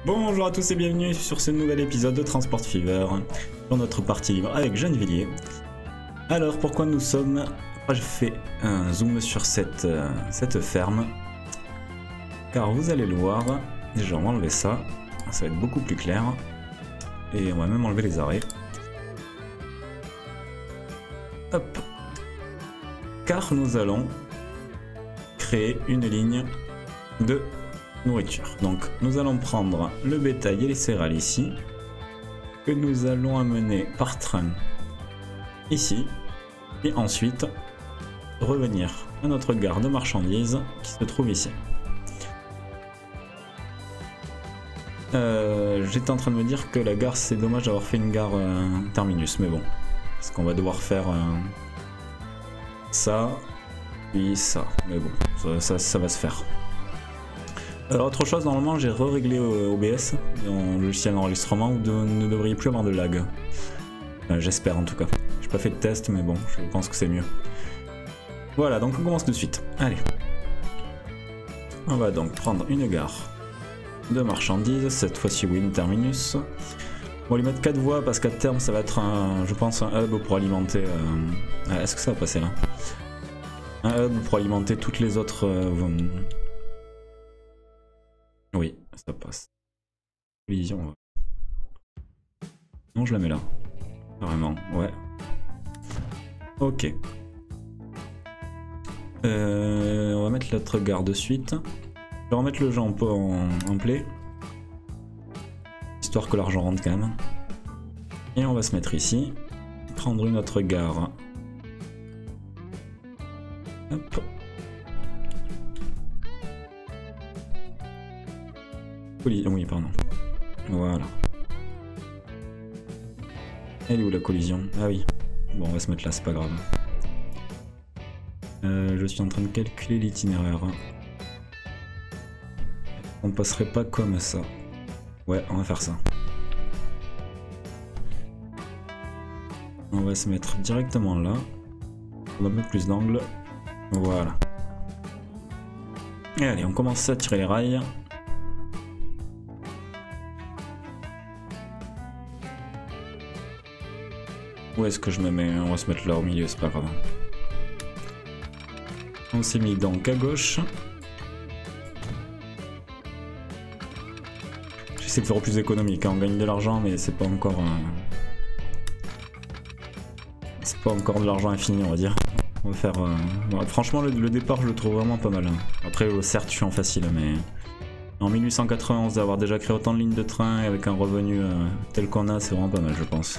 Bonjour à tous et bienvenue sur ce nouvel épisode de Transport Fever, dans notre partie libre avec Gennevilliers. Alors pourquoi nous sommes... Je fais un zoom sur cette ferme, car vous allez le voir, déjà on va enlever ça, ça va être beaucoup plus clair, et on va même enlever les arrêts. Hop. Car nous allons créer une ligne de nourriture. Donc nous allons prendre le bétail et les céréales ici, que nous allons amener par train ici, et ensuite revenir à notre gare de marchandises qui se trouve ici. J'étais en train de me dire que la gare, c'est dommage d'avoir fait une gare terminus, mais bon, parce qu'on va devoir faire ça, puis ça, mais bon, ça va se faire. Alors autre chose, normalement j'ai réglé OBS, dans le logiciel d'enregistrement, où vous ne devriez plus avoir de lag. J'espère en tout cas. J'ai pas fait de test, mais bon, je pense que c'est mieux. Voilà, donc on commence tout de suite. Allez. On va donc prendre une gare de marchandises, cette fois-ci oui, une terminus. On va lui mettre 4 voies parce qu'à terme ça va être je pense un hub pour alimenter... Est-ce que ça va passer là? Un hub pour alimenter toutes les autres... Oui, ça passe. Collision. Non, je la mets là. Carrément, ouais. Ok. On va mettre notre gare de suite. Je vais remettre le jeu en play. Histoire que l'argent rentre quand même. Et on va se mettre ici. Prendre une autre gare. Hop. Oui, pardon. Voilà. Elle est où la collision? Ah oui. Bon, on va se mettre là, c'est pas grave. Je suis en train de calculer l'itinéraire. On passerait pas comme ça. Ouais, on va faire ça. On va se mettre directement là. On va mettre plus d'angle. Voilà. Et allez, on commence à tirer les rails. Où est-ce que je me mets? On va se mettre là au milieu, c'est pas grave. On s'est mis donc à gauche. J'essaie de faire au plus économique, hein. On gagne de l'argent mais c'est pas encore... C'est pas encore de l'argent infini on va dire. On va faire... Bon, franchement le départ je le trouve vraiment pas mal. Hein. Après certes je suis en facile mais... En 1891 d'avoir déjà créé autant de lignes de train et avec un revenu tel qu'on a, c'est vraiment pas mal je pense.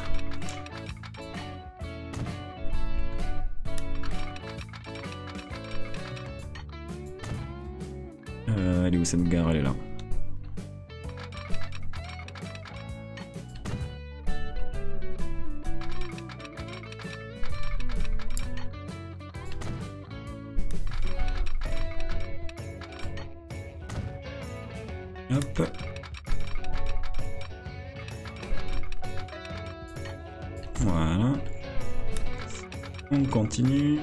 Elle est où cette gare? Elle est là. Hop. Voilà. On continue.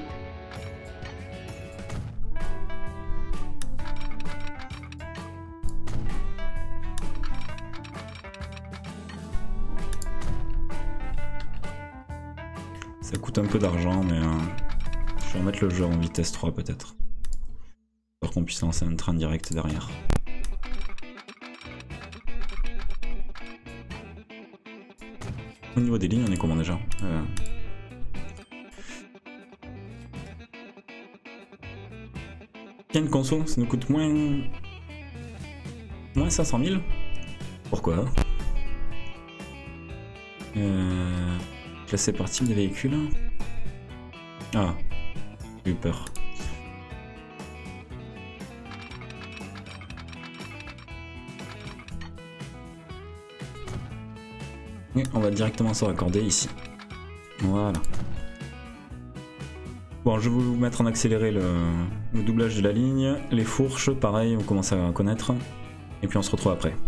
Ça coûte un peu d'argent, mais je vais remettre le jeu en vitesse 3 peut-être. Pour qu'on puisse lancer un train direct derrière. Au niveau des lignes, on est comment déjà? Il y a une conso, ça nous coûte moins 500 000. Pourquoi? Classé par type de véhicule. Ah, j'ai eu peur. Et on va directement se raccorder ici. Voilà. Bon, je vais vous mettre en accéléré le doublage de la ligne. Les fourches, pareil, on commence à connaître. Et puis on se retrouve après.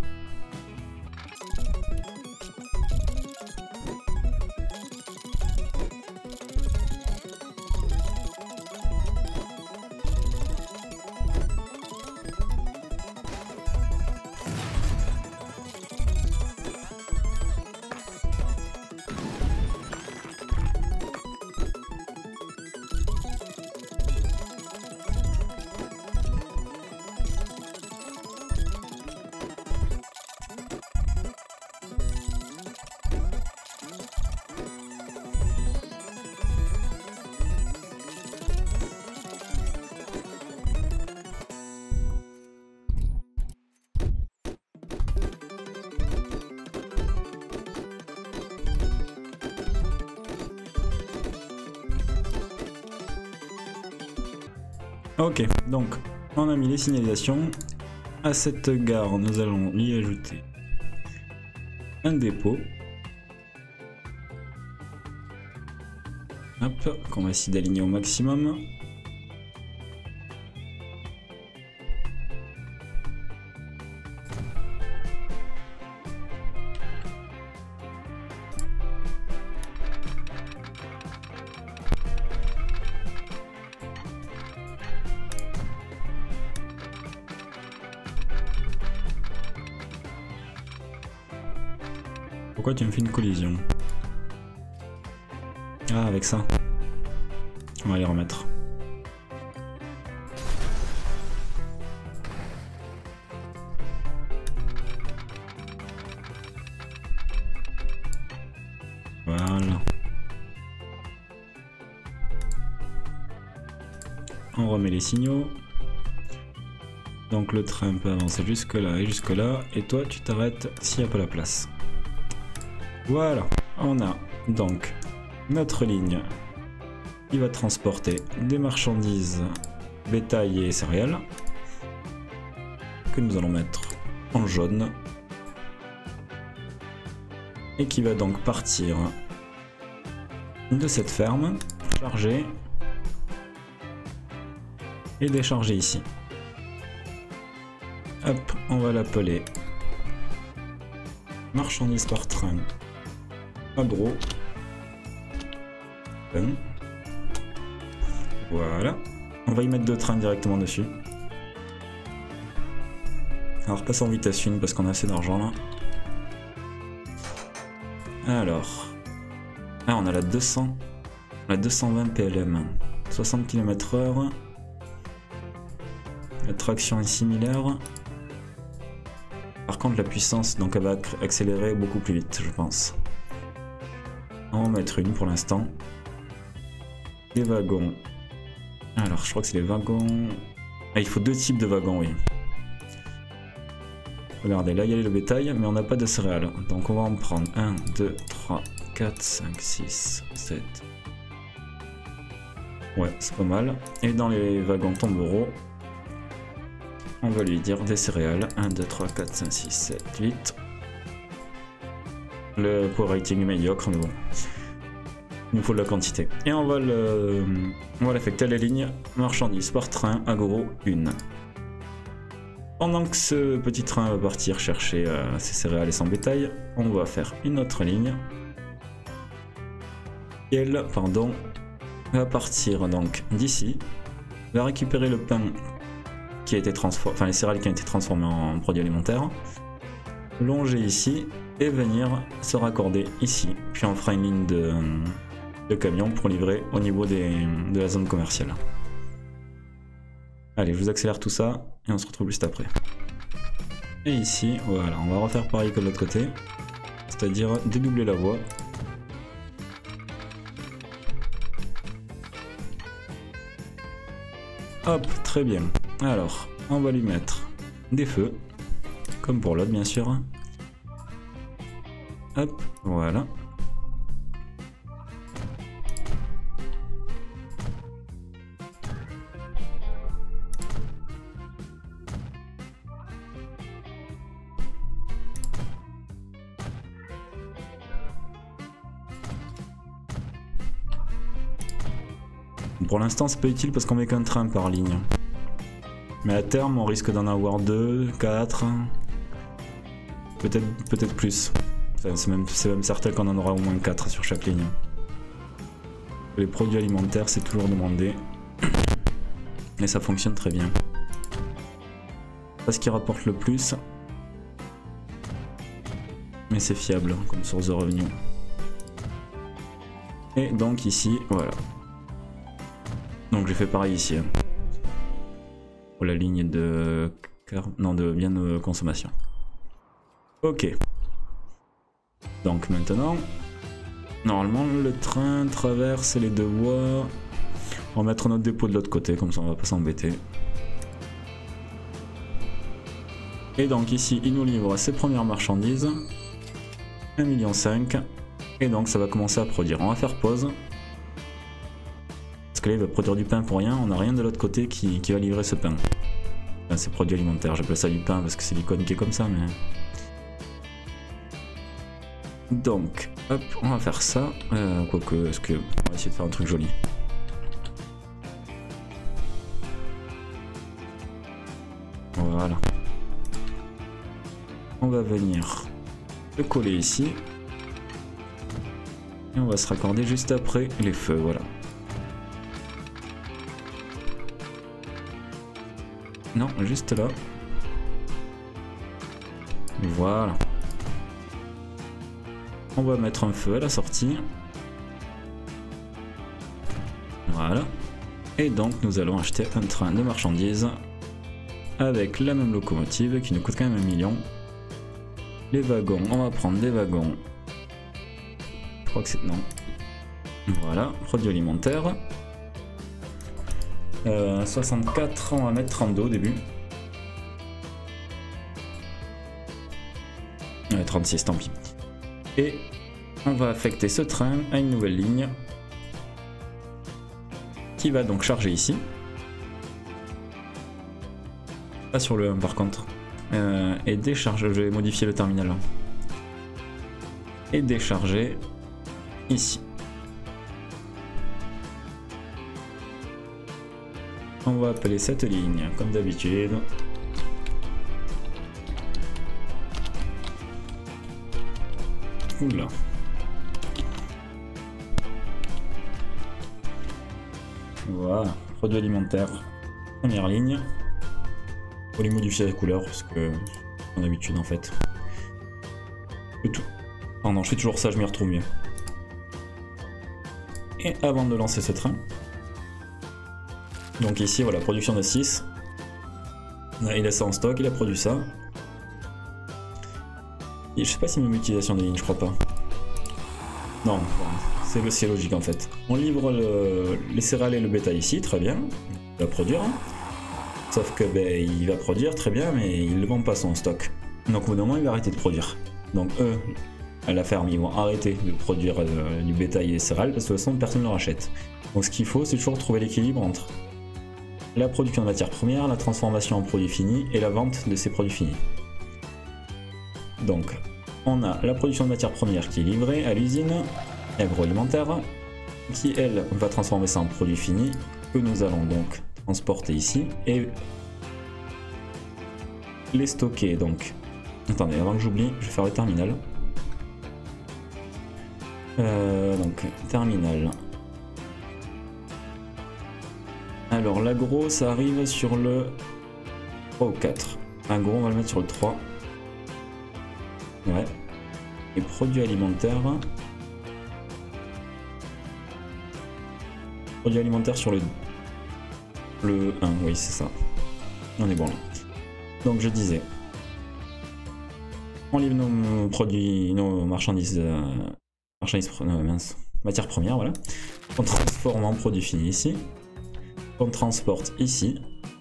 Ok, donc on a mis les signalisations. À cette gare, nous allons y ajouter un dépôt. Hop, qu'on va essayer d'aligner au maximum. Pourquoi tu me fais une collision? Ah, avec ça. On va les remettre. Voilà. On remet les signaux. Donc le train peut avancer jusque là et jusque là. Et toi, tu t'arrêtes s'il n'y a pas la place. Voilà. On a donc notre ligne qui va transporter des marchandises, bétail et céréales que nous allons mettre en jaune et qui va donc partir de cette ferme, charger et décharger ici. Hop, on va l'appeler marchandises par train agro. Voilà, on va y mettre deux trains directement dessus. Alors passe en vitesse 1 parce qu'on a assez d'argent là. Alors, ah, on a la 200, la 220 PLM, 60 km/h. La traction est similaire. Par contre la puissance, donc elle va accélérer beaucoup plus vite je pense. On va en mettre une pour l'instant. Des wagons. Alors je crois que c'est les wagons... Ah, il faut deux types de wagons, oui. Regardez, là il y a le bétail, mais on n'a pas de céréales. Donc on va en prendre 1, 2, 3, 4, 5, 6, 7. Ouais, c'est pas mal. Et dans les wagons tombereaux, on va lui dire des céréales. 1, 2, 3, 4, 5, 6, 7, 8. Le power rating est médiocre, mais bon. Il nous faut de la quantité. Et on va l'affecter à la ligne marchandises par train agro 1. Pendant que ce petit train va partir chercher ses céréales et son bétail, on va faire une autre ligne. Et elle, pardon, va partir donc d'ici, va récupérer le pain qui a été transformé, enfin les céréales qui ont été transformées en produits alimentaires, longer ici et venir se raccorder ici. Puis on fera une ligne de camion pour livrer au niveau de la zone commerciale. Allez, je vous accélère tout ça et on se retrouve juste après. Et ici, voilà, on va refaire pareil que de l'autre côté, c'est-à-dire dédoubler la voie. Hop, très bien. Alors, on va lui mettre des feux, comme pour l'autre bien sûr. Hop, voilà. Pour l'instant c'est pas utile parce qu'on met qu'un train par ligne. Mais à terme on risque d'en avoir 2, 4, peut-être plus. C'est même certain qu'on en aura au moins 4 sur chaque ligne. Les produits alimentaires c'est toujours demandé. Et ça fonctionne très bien. Pas ce qui rapporte le plus. Mais c'est fiable comme source de revenus. Et donc ici, voilà. Donc j'ai fait pareil ici. Hein. Pour la ligne de biens de consommation. Ok. Donc maintenant, normalement le train traverse les deux voies. On va mettre notre dépôt de l'autre côté, comme ça on va pas s'embêter. Et donc ici il nous livre ses premières marchandises. 1,5 million. Et donc ça va commencer à produire. On va faire pause. Parce que là il va produire du pain pour rien, on n'a rien de l'autre côté qui va livrer ce pain. Enfin, c'est produit alimentaire, j'appelle ça du pain parce que c'est l'icône qui est comme ça, mais... Donc, hop, on va faire ça. Quoique, est-ce que... On va essayer de faire un truc joli. Voilà. On va venir le coller ici. Et on va se raccorder juste après les feux, voilà. Non, juste là. Voilà. On va mettre un feu à la sortie. Voilà. Et donc nous allons acheter un train de marchandises avec la même locomotive qui nous coûte quand même 1 million. Les wagons, on va prendre des wagons. Je crois que c'est... non. Voilà, produits alimentaires. 64, on va mettre 32 au début. Ouais, 36, tant pis. Et on va affecter ce train à une nouvelle ligne qui va donc charger ici. Pas sur le 1 par contre. Et décharger, je vais modifier le terminal là. Et décharger ici. On va appeler cette ligne comme d'habitude. Oula. Voilà, produit alimentaire, première ligne. Faut les modifier la couleur parce que c'est mon habitude en fait. C'est tout. Oh non, je fais toujours ça, je m'y retrouve mieux. Et avant de lancer ce train, donc ici voilà, production de 6. Il a ça en stock, il a produit ça. Et je sais pas si même utilisation des lignes, je crois pas. Non, c'est logique en fait. On livre les céréales et le bétail ici, très bien. Il va produire. Hein. Sauf que ben, il va produire très bien, mais il ne vend pas son stock. Donc au bout d'un moment, il va arrêter de produire. Donc eux, à la ferme, ils vont arrêter de produire du bétail et des céréales parce que de toute façon, personne ne leur achète. Donc ce qu'il faut, c'est toujours trouver l'équilibre entre la production de matières premières, la transformation en produits finis et la vente de ces produits finis. Donc, on a la production de matières premières qui est livrée à l'usine agroalimentaire, qui elle va transformer ça en produits finis, que nous allons donc transporter ici et les stocker. Donc, attendez, avant que j'oublie, je vais faire le terminal. Donc, terminal. Alors, l'agro, ça arrive sur le 3 ou 4. Agro, on va le mettre sur le 3. Ouais. Et produits alimentaires. Produits alimentaires sur le 1, oui c'est ça. On est bon là. Donc je disais. On livre nos produits, nos marchandises, matières premières, voilà. On transforme en produits finis ici. On transporte ici.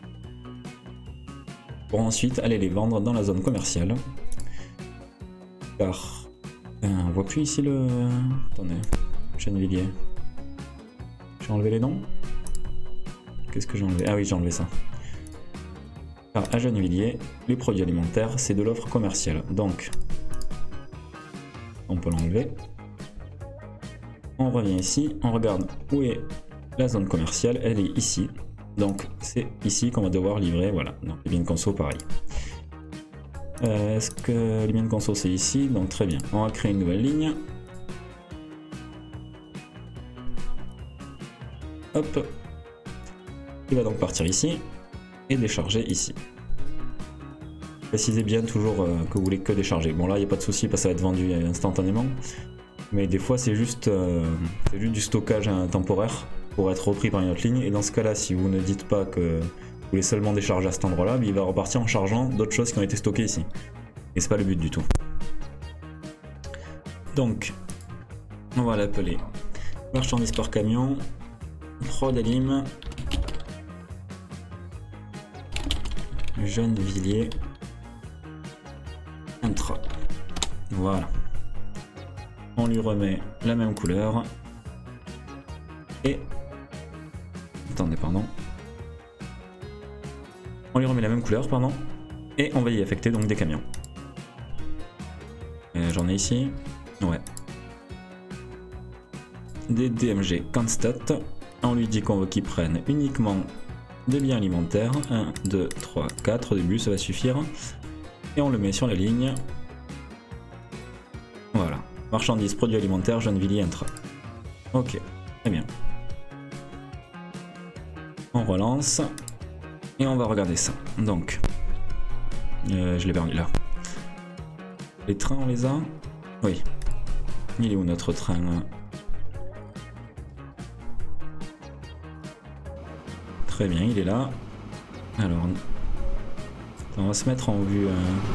Pour ensuite aller les vendre dans la zone commerciale. Car on voit plus ici le... Attendez, Gennevilliers. J'ai enlevé les noms. Qu'est-ce que j'ai enlevé? Ah oui, j'ai enlevé ça. Alors à Gennevilliers, les produits alimentaires, c'est de l'offre commerciale. Donc, on peut l'enlever. On revient ici, on regarde où est la zone commerciale. Elle est ici. Donc c'est ici qu'on va devoir livrer. Voilà. Donc les biens de conso, pareil. Est-ce que les biens de conso c'est ici? Donc très bien. On va créer une nouvelle ligne. Hop. Il va donc partir ici et décharger ici. Précisez bien toujours que vous voulez que décharger. Bon là il n'y a pas de souci parce que ça va être vendu instantanément. Mais des fois c'est juste du stockage temporaire pour être repris par une autre ligne. Et dans ce cas là, si vous ne dites pas que vous voulez seulement décharger à cet endroit là, il va repartir en chargeant d'autres choses qui ont été stockées ici. Et c'est pas le but du tout. Donc on va l'appeler marchandise par camion, prod alim, Gennevilliers intra. Voilà. On lui remet la même couleur et Attendez, pardon. On lui remet la même couleur, pardon. Et on va y affecter donc des camions. J'en ai ici. Ouais. Des DMG constat. On lui dit qu'on veut qu'ils prennent uniquement des biens alimentaires. 1, 2, 3, 4 au début, ça va suffire. Et on le met sur la ligne. Voilà. Marchandises, produits alimentaires, Gennevilliers, intra. Ok, très bien. On relance. Et on va regarder ça. Donc, je l'ai perdu là. Les trains, on les a? Oui. Il est où notre train là? Très bien, il est là. Alors, on va se mettre en vue.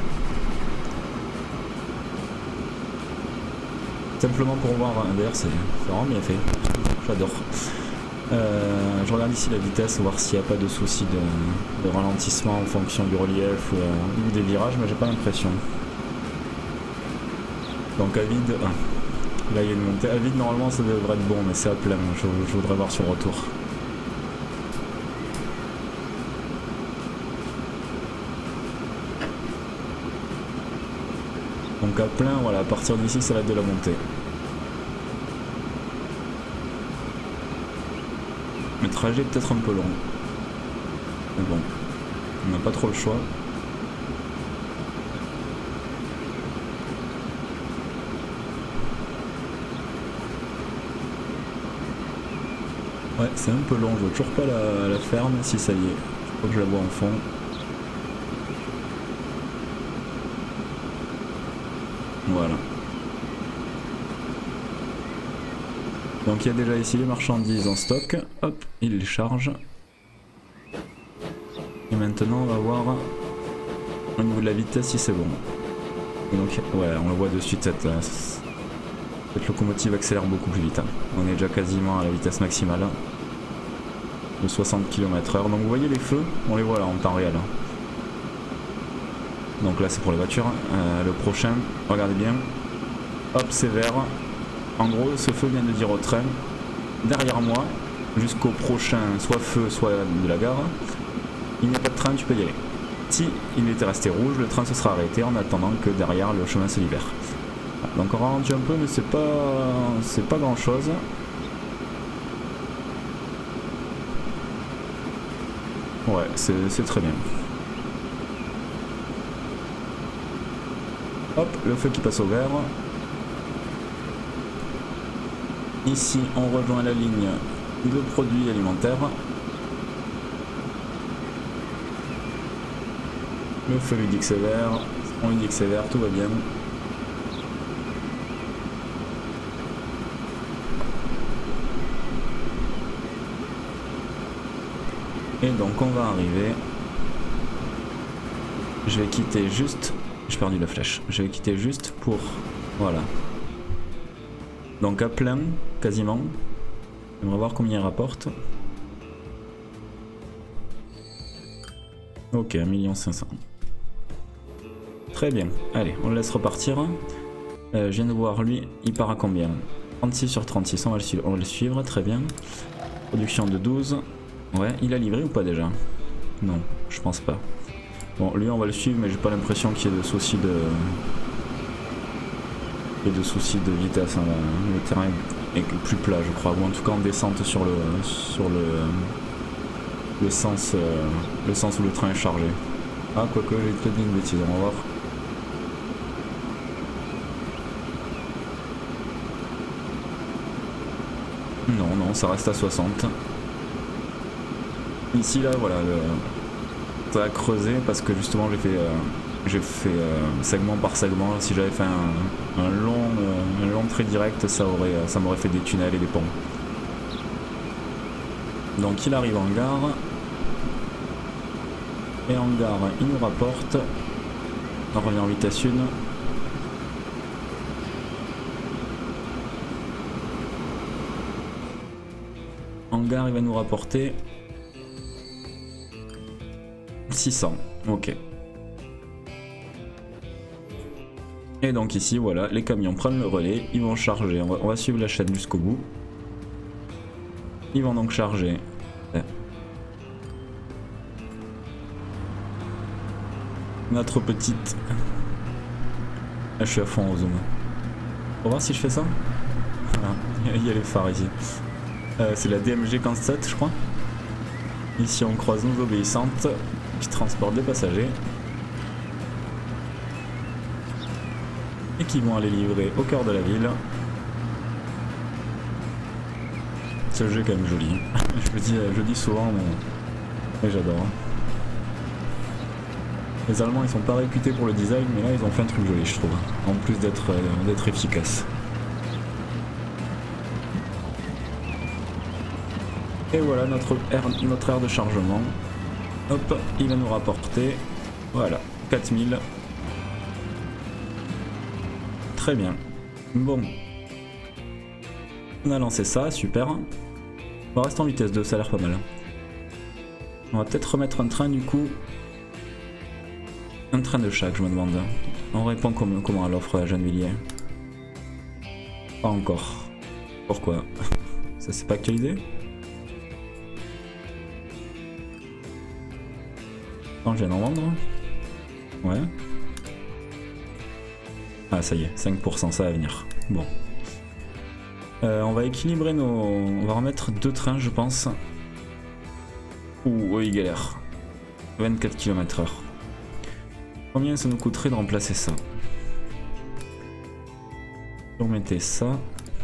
Simplement pour voir. D'ailleurs, c'est vraiment bien fait. J'adore. Je regarde ici la vitesse, voir s'il n'y a pas de souci de ralentissement en fonction du relief ou des virages, mais j'ai pas l'impression. Donc à vide, là il y a une montée. À vide normalement ça devrait être bon, mais c'est à plein. Je voudrais voir sur retour. Donc à plein, voilà, à partir d'ici ça va être de la montée. Le trajet est peut-être un peu long. Mais bon, on n'a pas trop le choix. Ouais, c'est un peu long, je vois toujours pas la ferme, si ça y est. Je crois que je la vois en fond. Voilà. Donc il y a déjà ici les marchandises en stock. Hop, il les charge. Et maintenant on va voir au niveau de la vitesse si c'est bon. Et donc ouais, on le voit de suite, cette locomotive accélère beaucoup plus vite. On est déjà quasiment à la vitesse maximale de 60 km/h. Donc vous voyez les feux, on les voit là en temps réel. Donc là c'est pour les voitures. Le prochain, regardez bien. Hop, c'est vert. En gros, ce feu vient de dire au train, derrière moi, jusqu'au prochain, soit feu, soit de la gare, il n'y a pas de train, tu peux y aller. Si il était resté rouge, le train se sera arrêté en attendant que derrière le chemin se libère. Donc on ralentit un peu, mais c'est pas grand chose. Ouais, c'est très bien. Hop, le feu qui passe au vert. Ici, on rejoint la ligne de produits alimentaires. Le feu lui dit que c'est vert, on lui dit que c'est vert, tout va bien. Et donc on va arriver. Je vais quitter juste... J'ai perdu la flèche. Je vais quitter juste pour... Voilà. Donc à plein, quasiment. J'aimerais voir combien il rapporte. Ok, 1 500 000. Très bien. Allez, on le laisse repartir. Je viens de voir, lui, il part à combien? 36 sur 36, on va le suivre, très bien. Production de 12. Ouais, il a livré ou pas déjà? Non, je pense pas. Bon, lui on va le suivre, mais j'ai pas l'impression qu'il y ait de soucis de... vitesse, hein. Le terrain est plus plat je crois, ou en tout cas en descente sur le sens où le train est chargé. Ah, quoique j'ai peut-être dit une bêtise, on va voir. Non, ça reste à 60. Ici là, voilà, ça a creusé parce que justement j'ai fait segment par segment. Si j'avais fait un long trait direct, ça m'aurait fait des tunnels et des ponts. Donc il arrive en gare. Et en gare, il nous rapporte. On revient en vitesse 1. En gare, il va nous rapporter 600. Ok. Et donc ici, voilà, les camions prennent le relais, ils vont charger. On va suivre la chaîne jusqu'au bout. Ils vont donc charger notre petite... Là, je suis à fond au zoom. Pour voir si je fais ça. Voilà, il y a les phares ici. C'est la DMG Kansat, je crois. Ici, on croise nos obéissantes qui transportent des passagers. Et qui vont aller livrer au cœur de la ville. Ce jeu est quand même joli. je dis souvent, mais j'adore. Les Allemands ils sont pas réputés pour le design, mais là ils ont fait un truc joli je trouve. En plus d'être efficace. Et voilà notre aire de chargement. Hop, il va nous rapporter. Voilà, 4000. Très bien. Bon. On a lancé ça, super. On reste en vitesse 2, ça a l'air pas mal. On va peut-être remettre un train du coup. Un train de chaque, je me demande. On répond comment à l'offre à Gennevilliers? Pas encore. Pourquoi? Ça s'est pas actualisé? Quand je viens d'en vendre? Ouais. Ah ça y est, 5%, ça va venir. Bon. On va équilibrer nos... On va remettre 2 trains je pense. Ouh, oui, il galère. 24 km/h. Combien ça nous coûterait de remplacer ça? On mettait ça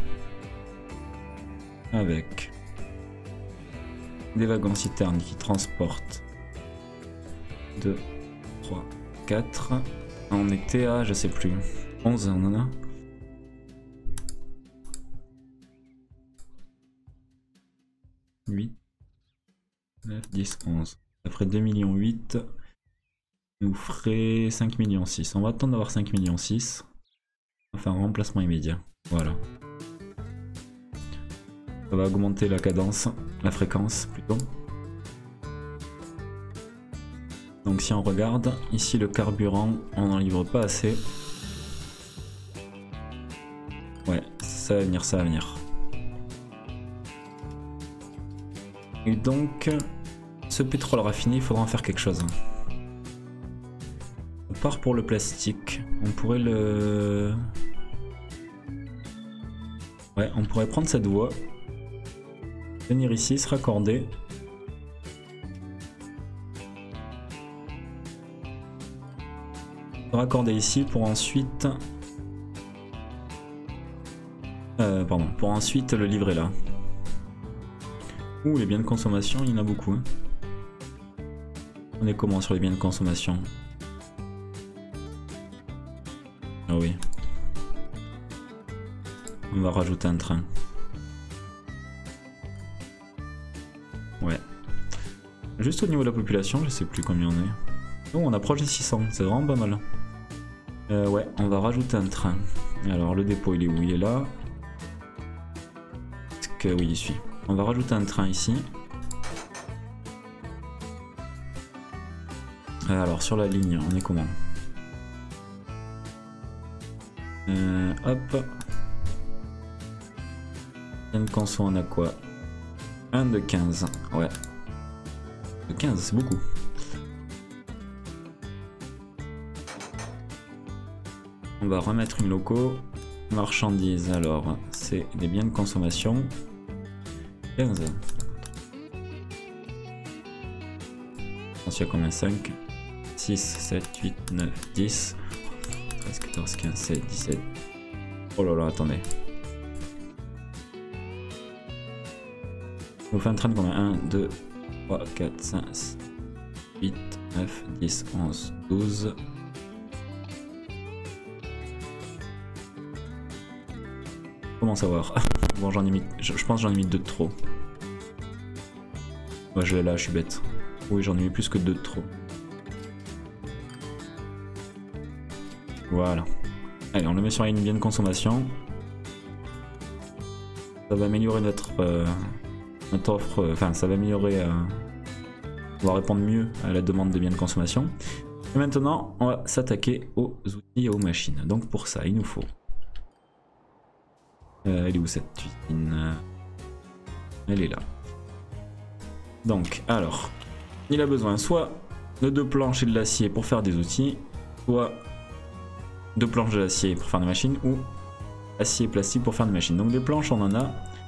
avec des wagons citernes qui transportent 2, 3, 4. On était à, je sais plus, 11 on en a. « 8, 9, 10, 11. Ça ferait 2,8 millions. Nous ferait 5,6 millions. On va attendre d'avoir 5,6 millions. On va faire un remplacement immédiat. Voilà. Ça va augmenter la cadence, la fréquence plutôt. Donc si on regarde, ici le carburant, on n'en livre pas assez. Ouais, ça va venir, ça va venir. Et donc, ce pétrole raffiné, il faudra en faire quelque chose. On part pour le plastique. On pourrait le... Ouais, on pourrait prendre cette voie. Venir ici, se raccorder. Se raccorder ici pour ensuite... pour ensuite le livrer là. Ouh, les biens de consommation, il y en a beaucoup. Hein. On est comment sur les biens de consommation? Ah oui. On va rajouter un train. Ouais. Juste au niveau de la population, je sais plus combien on est. Oh, on approche des 600, c'est vraiment pas mal. Ouais, on va rajouter un train. Alors le dépôt il est où? Il est là. Est-ce que oui, il suit. On va rajouter un train ici. Alors sur la ligne, on est comment? Hop. Une conso, on a quoi? 1 de 15. Ouais. De 15, c'est beaucoup. On va remettre une loco. Marchandises, alors, c'est des biens de consommation. 15. Ensuite, il y a combien? 5, 6, 7, 8, 9, 10, 13, 14, 15, 16, 17. Oh là là, attendez. On fait un train de combien? 1, 2, 3, 4, 5, 6, 8, 9, 10, 11, 12. Comment savoir? Bon, j'en ai mis, je pense que j'en ai mis 2 de trop. Ouais, je l'ai là, je suis bête. Oui, j'en ai mis plus que 2 de trop. Voilà. Allez, on le met sur une bien de consommation. Ça va améliorer notre offre, enfin ça va améliorer, on va répondre mieux à la demande de biens de consommation. Et maintenant, on va s'attaquer aux outils et aux machines. Donc pour ça, il nous faut... elle est où cette usine? Elle est là. Donc, alors, il a besoin soit de 2 planches et de l'acier pour faire des outils, soit 2 planches de l'acier pour faire des machines, ou acier et plastique pour faire des machines. Donc des planches, on en a.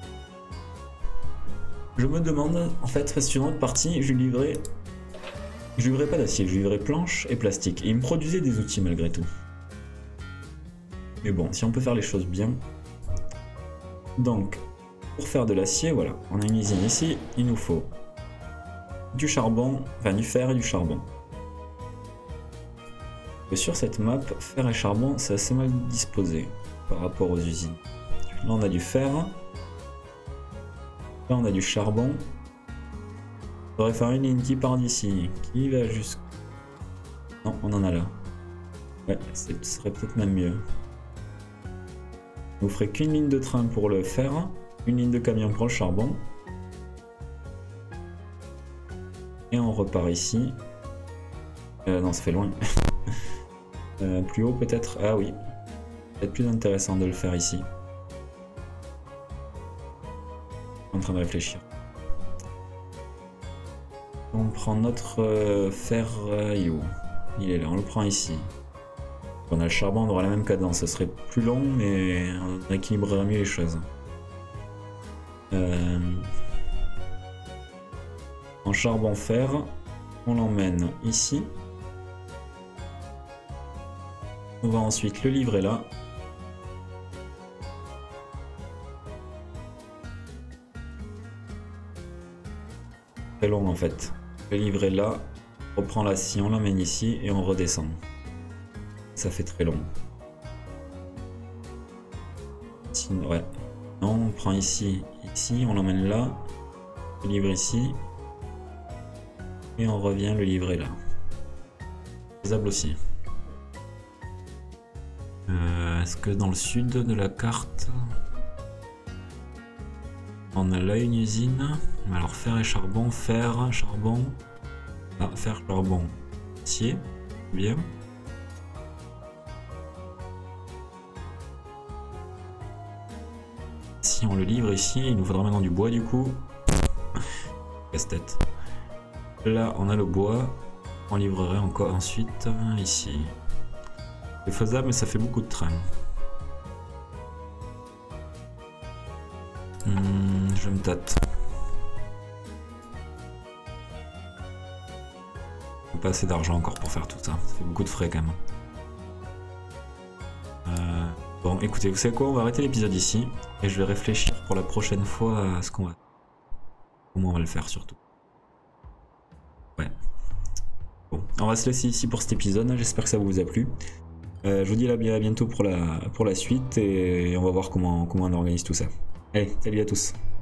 Je me demande, en fait, sur une autre partie, je lui livrais pas d'acier, je lui livrais planches et plastique. Et il me produisait des outils malgré tout. Mais bon, si on peut faire les choses bien. Donc, pour faire de l'acier, voilà, on a une usine ici, il nous faut du charbon, enfin du fer et du charbon. Et sur cette map, fer et charbon, c'est assez mal disposé par rapport aux usines. Là, on a du fer. Là, on a du charbon. On devrait faire une ligne qui part d'ici, qui va jusqu'à... Non, on en a là. Ouais, ce serait peut-être même mieux. On ferait qu'une ligne de train pour le fer, une ligne de camion pour le charbon. Et on repart ici. Non, ça fait loin. Plus haut peut-être. Ah oui. Peut-être plus intéressant de le faire ici. En train de réfléchir. On prend notre fer. Il est là, on le prend ici. On a le charbon, on aura la même cadence. Ça serait plus long, mais on équilibrerait mieux les choses. En charbon fer, on l'emmène ici. On va ensuite le livrer là. Très long en fait. Le livrer là, on reprend l'acier, on l'emmène ici et on redescend. Ça fait très long. Sinon, ouais. Non, on prend ici, on l'emmène là, le livre ici. Et on revient le livrer là. Faisable aussi. Est-ce que dans le sud de la carte, on a là une usine? Alors fer et charbon, fer, charbon. Ah, fer, charbon, acier. Bien. Si on le livre ici, il nous faudra maintenant du bois du coup. Casse-tête. Là, on a le bois. On livrerait encore ensuite ici. C'est faisable, mais ça fait beaucoup de trains. Je me tâte. Pas assez d'argent encore pour faire tout ça. Ça fait beaucoup de frais quand même. Bon, écoutez, vous savez quoi? On va arrêter l'épisode ici. Et je vais réfléchir pour la prochaine fois à ce qu'on va... Comment on va le faire surtout. Ouais. Bon, on va se laisser ici pour cet épisode. J'espère que ça vous a plu. Je vous dis à bientôt pour la suite et on va voir comment on organise tout ça. Allez, salut à tous.